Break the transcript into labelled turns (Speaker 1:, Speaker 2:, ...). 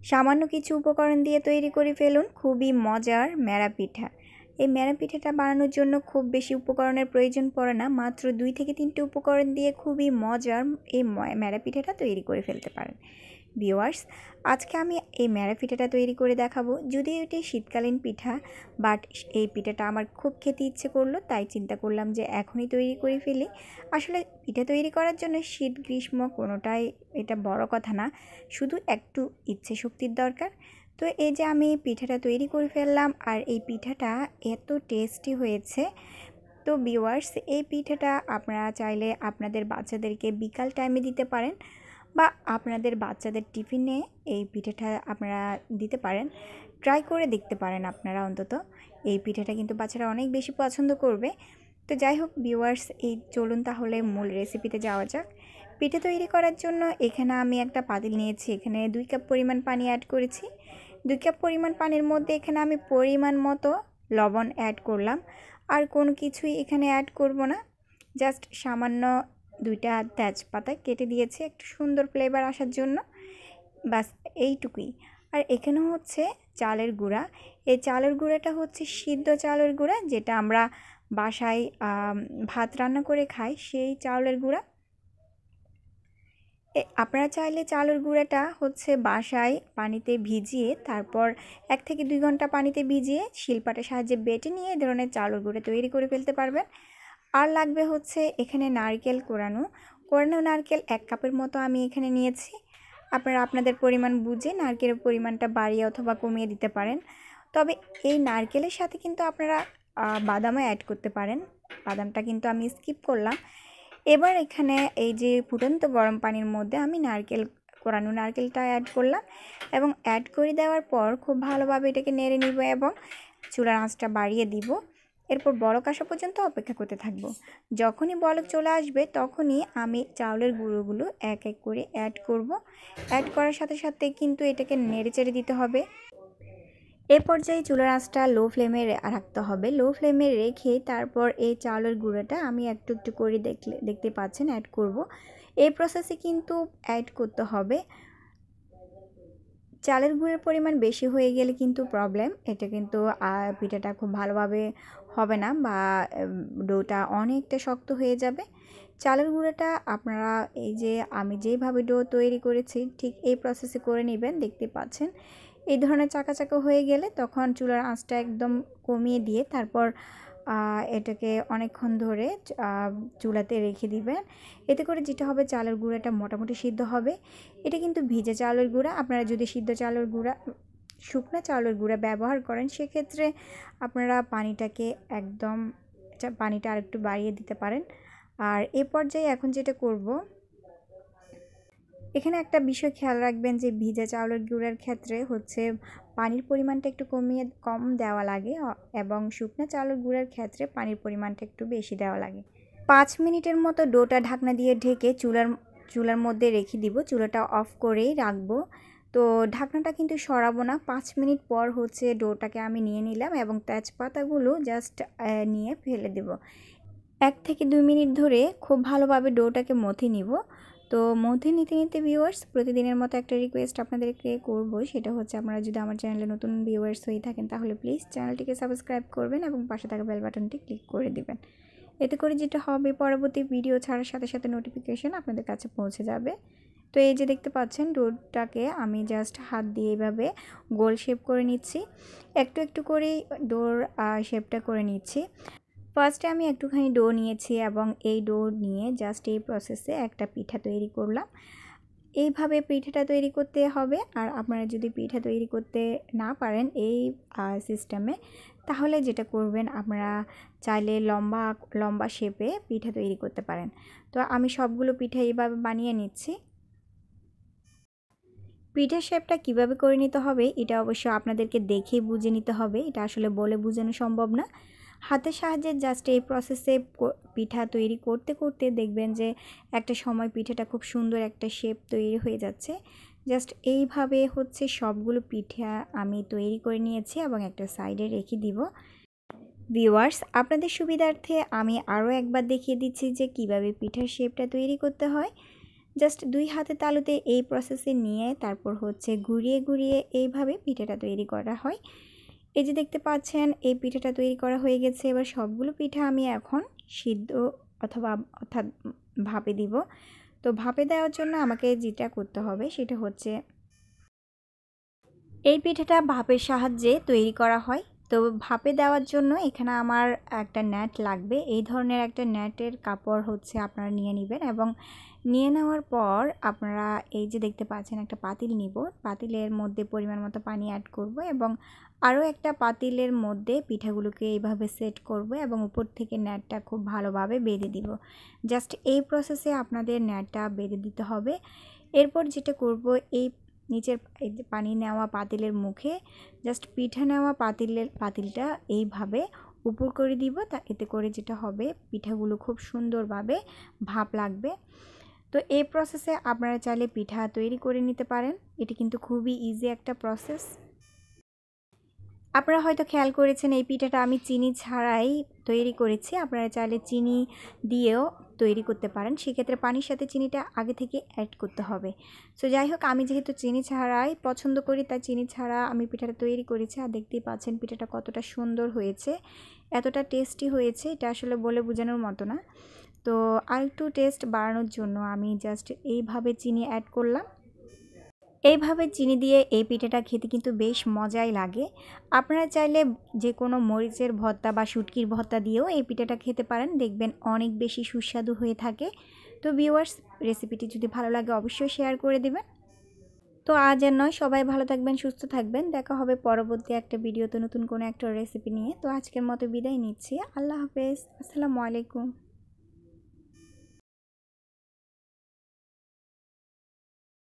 Speaker 1: সামান্য কিছু উপকরণ দিয়ে তৈরি করে ফেলুন খুবই মজার ম্যাড়া পিঠা। এই ম্যাড়া পিঠাটা বানানোর জন্য খুব বেশি উপকরণের প্রয়োজন পড়ে না, মাত্র 2 থেকে 3টে উপকরণ দিয়ে খুবই মজার এই ম্যাড়া পিঠাটা তৈরি করে ফেলতে পারেন। ভিউয়ার্স, আজকে আমি এই ম্যাড়া পিঠাটা তৈরি করে দেখাবো। যদিও এটি শীতকালীন পিঠা, বাট এই পিঠাটা আমার খুব খেতে ইচ্ছে করলো, তাই চিন্তা করলাম যে এখনই তৈরি করে ফেলি। আসলে পিঠা তৈরি করার জন্য শীত গ্রীষ্ম কোনোটাই এটা বড় কথা না, শুধু একটু ইচ্ছে শক্তির দরকার। তো এই যে আমি পিঠাটা তৈরি করে ফেললাম, আর এই পিঠাটা এত টেস্টি হয়েছে। তো ভিউয়ার্স, এই পিঠাটা আপনারা চাইলে আপনাদের বাচ্চাদেরকে বিকাল টাইমে দিতে পারেন, বা আপনাদের বাচ্চাদের টিফিনে এই পিঠাটা আপনারা দিতে পারেন। ট্রাই করে দেখতে পারেন আপনারা অন্তত। এই পিঠাটা কিন্তু বাচ্চারা অনেক বেশি পছন্দ করবে। তো যাই হোক ভিউয়ার্স, এই চলুন তাহলে মূল রেসিপিতে যাওয়া যাক। পিঠা তৈরি করার জন্য এখানে আমি একটা পাতিল নিয়েছি, এখানে 2 কাপ পরিমাণ পানি অ্যাড করেছি। 2 কাপ পরিমাণ পানির মধ্যে এখানে আমি পরিমাণ মতো লবণ অ্যাড করলাম। আর কোনো কিছুই এখানে অ্যাড করব না, জাস্ট সামান্য 2টা তেজপাতা কেটে দিয়েছি একটু সুন্দর ফ্লেভার আসার জন্য, বাস এইটুকুই। আর এখানে হচ্ছে চালের গুঁড়া। এই চালের গুঁড়াটা হচ্ছে সিদ্ধ চালের গুঁড়া, যেটা আমরা বাসায় ভাত রান্না করে খাই, সেই চালের গুঁড়া। আপনারা চাইলে চালের গুঁড়াটা হচ্ছে বাসায় পানিতে ভিজিয়ে তারপর 1 থেকে 2 ঘন্টা পানিতে ভিজিয়ে শিলপাটার সাহায্যে বেটে নিয়ে এই ধরনের চালের গুঁড়া তৈরি করে ফেলতে পারবেন। আর লাগবে হচ্ছে এখানে নারকেল কোরানো নারকেল 1 কাপের মতো আমি এখানে নিয়েছি। আপনারা আপনাদের পরিমাণ বুঝে নারকেলের পরিমাণটা বাড়িয়ে অথবা কমিয়ে দিতে পারেন। তবে এই নারকেলের সাথে কিন্তু আপনারা বাদামও অ্যাড করতে পারেন, বাদামটা কিন্তু আমি স্কিপ করলাম। এবার এখানে এই যে ফুটন্ত গরম পানির মধ্যে আমি কোরানো নারকেলটা অ্যাড করলাম, এবং অ্যাড করে দেওয়ার পর খুব ভালোভাবে এটাকে নেড়ে নিব এবং চুলার আঁচটা বাড়িয়ে দিব। এরপর বলক আসা পর্যন্ত অপেক্ষা করতে থাকবো। যখনই বলক চলে আসবে তখনই আমি চাউলের গুঁড়োগুলো এক এক করে অ্যাড করব। অ্যাড করার সাথে সাথে কিন্তু এটাকে নেড়ে চেড়ে দিতে হবে। এ পর্যায়ে চুলার আঁচটা লো ফ্লেমে রাখতে হবে। লো ফ্লেমে রেখে তারপর এই চাউলের গুঁড়োটা আমি একটু একটু করে দেখতে পাচ্ছেন অ্যাড করব। এই প্রসেসে কিন্তু অ্যাড করতে হবে। চালের গুঁড়োর পরিমাণ বেশি হয়ে গেলে কিন্তু প্রবলেম, এটা কিন্তু পিঠাটা খুব ভালোভাবে হবে না, বা ডোটা অনেকটা শক্ত হয়ে যাবে। চালের গুঁড়োটা আপনারা এই যে আমি যেভাবে ডো তৈরি করেছি ঠিক এই প্রসেসে করে নেবেন। দেখতে পাচ্ছেন এই ধরনের চাকা চাকা হয়ে গেলে তখন চুলার আঁচটা একদম কমিয়ে দিয়ে তারপর এটাকে অনেকক্ষণ ধরে চুলাতে রেখে দিবেন। এতে করে যেটা হবে চালের গুঁড়াটা মোটামুটি সিদ্ধ হবে। এটা কিন্তু ভিজে চালের গুঁড়া, আপনারা যদি সিদ্ধ চালের গুঁড়া শুকনো চালের গুঁড়া ব্যবহার করেন সেক্ষেত্রে আপনারা পানিটা আরেকটু বাড়িয়ে দিতে পারেন। আর এ পর্যায়ে এখন যেটা করব, এখানে একটা বিষয় খেয়াল রাখবেন যে ভিজা চাউলের গুঁড়ার ক্ষেত্রে হচ্ছে পানির পরিমাণটা একটু কম দেওয়া লাগে, এবং শুকনো চাউলের গুঁড়ার ক্ষেত্রে পানির পরিমাণটা একটু বেশি দেওয়া লাগে। 5 মিনিটের মতো ডোটা ঢাকনা দিয়ে ঢেকে চুলার মধ্যে রেখে দিব। চুলাটা অফ করেই রাখবো। তো ঢাকনাটা কিন্তু সরাবো না। 5 মিনিট পর হচ্ছে ডোটাকে আমি নিয়ে নিলাম এবং তেজপাতাগুলো জাস্ট নিয়ে ফেলে দেব। 1 থেকে 2 মিনিট ধরে খুব ভালোভাবে ডোটাকে মথে নিব। তো মধ্যে নিতে নিতে ভিউয়ার্স, প্রতিদিনের মতো একটা রিকোয়েস্ট আপনাদেরকে করব, সেটা হচ্ছে আপনারা যদি আমার চ্যানেলে নতুন ভিউয়ার্স হয়ে থাকেন তাহলে প্লিজ চ্যানেলটিকে সাবস্ক্রাইব করবেন এবং পাশে থাকা বেল বাটনটি ক্লিক করে দিবেন। এতে করে যেটা হবে, পরবর্তী ভিডিও ছাড়ার সাথে সাথে নোটিফিকেশন আপনাদের কাছে পৌঁছে যাবে। তো এই যে দেখতে পাচ্ছেন ডোটাকে আমি জাস্ট হাত দিয়ে এভাবে গোল শেপ করে নিচ্ছি, একটু একটু করেই ডোর শেপটা করে নিচ্ছি। ফার্স্টে আমি একটুখানি ডো নিয়েছি এবং এই ডো নিয়ে জাস্ট এই প্রসেসে একটা পিঠা তৈরি করলাম। এইভাবে পিঠাটা তৈরি করতে হবে। আর আপনারা যদি পিঠা তৈরি করতে না পারেন এই সিস্টেমে, তাহলে যেটা করবেন, আপনারা চাইলে লম্বা লম্বা শেপে পিঠা তৈরি করতে পারেন। তো আমি সবগুলো পিঠা এইভাবে বানিয়ে নিচ্ছি। পিঠার শেপটা কীভাবে করে নিতে হবে এটা অবশ্য আপনাদেরকে দেখে বুঝে নিতে হবে, এটা আসলে বলে বোঝানো সম্ভব না। হাতের সাহায্যে জাস্ট এই প্রসেসে পিঠা তৈরি করতে করতে দেখবেন যে একটা সময় পিঠাটা খুব সুন্দর একটা শেপ তৈরি হয়ে যাচ্ছে। জাস্ট এইভাবে হচ্ছে সবগুলো পিঠা আমি তৈরি করে নিয়েছি এবং একটা সাইডে রেখে দিব। ভিউয়ার্স, আপনাদের সুবিধার্থে আমি আরও একবার দেখিয়ে দিচ্ছি যে কিভাবে পিঠার শেপটা তৈরি করতে হয়। জাস্ট 2 হাতের তালুতে এই প্রসেসে নিয়ে তারপর হচ্ছে ঘুরিয়ে ঘুরিয়ে এইভাবে পিঠাটা তৈরি করা হয়। এই যে দেখতে পাচ্ছেন এই পিঠাটা তৈরি করা হয়ে গেছে। এবার সবগুলো পিঠা আমি এখন সিদ্ধ অর্থাৎ ভাপে দিব। তো ভাপে দেওয়ার জন্য আমাকে যেটা করতে হবে সেটা হচ্ছে এই পিঠাটা ভাপের সাহায্যে তৈরি করা হয়। তো ভাপে দেওয়ার জন্য এখানে আমার একটা নেট লাগবে। এই ধরনের একটা নেটের কাপড় হচ্ছে আপনারা নিয়ে নেবেন এবং নিয়ে নেওয়ার পর আপনারা এই যে দেখতে পাচ্ছেন একটা পাতিল নিব। পাতিলের মধ্যে পরিমাণ মতো পানি অ্যাড করব এবং আরও একটা পাতিলের মধ্যে পিঠাগুলোকে এইভাবে সেট করব এবং উপর থেকে নেটটা খুব ভালোভাবে বেঁধে দিব। জাস্ট এই প্রসেসে আপনাদের নেটটা বেঁধে দিতে হবে। এরপর যেটা করব এই নিচের এই যে পানি নেওয়া পাতিলের মুখে জাস্ট পিঠা নেওয়া পাতিলটা এইভাবে উপর করে দিব। তা এতে করে যেটা হবে পিঠাগুলো খুব সুন্দরভাবে ভাপ লাগবে। তো এই প্রসেসে আপনারা চাইলে পিঠা তৈরি করে নিতে পারেন। এটি কিন্তু খুবই ইজি একটা প্রসেস। আপনারা হয়তো খেয়াল করেছেন এই পিঠাটা আমি চিনি ছাড়াই তৈরি করেছি। আপনারা চাইলে চিনি দিয়েও তৈরি করতে পারেন। সেক্ষেত্রে পানির সাথে চিনিটা আগে থেকে অ্যাড করতে হবে। সো যাই হোক, আমি যেহেতু চিনি ছাড়াই পছন্দ করি তাই চিনি ছাড়া আমি পিঠাটা তৈরি করেছি। আর দেখতেই পাচ্ছেন পিঠাটা কতটা সুন্দর হয়েছে, এতটা টেস্টি হয়েছে, এটা আসলে বলে বোঝানোর মতো না। তো আরেকটু টেস্ট বাড়ানোর জন্য আমি জাস্ট এইভাবে চিনি অ্যাড করলাম। এইভাবে চিনি দিয়ে এই পিঠাটা খেতে কিন্তু বেশ মজাই লাগে। আপনারা চাইলে যে কোনো মরিচের ভর্তা বা শুটকির ভর্তা দিয়েও এই পিঠাটা খেতে পারেন, দেখবেন অনেক বেশি সুস্বাদু হয়ে থাকে। তো ভিউয়ার্স, রেসিপিটি যদি ভালো লাগে অবশ্যই শেয়ার করে দেবেন। তো আজ আর নয়, সবাই ভালো থাকবেন, সুস্থ থাকবেন। দেখা হবে পরবর্তী একটা ভিডিওতে নতুন কোনো একটা রেসিপি নিয়ে। তো আজকের মতো বিদায় নিচ্ছি। আল্লাহ হাফেজ, আসসালামু আলাইকুম।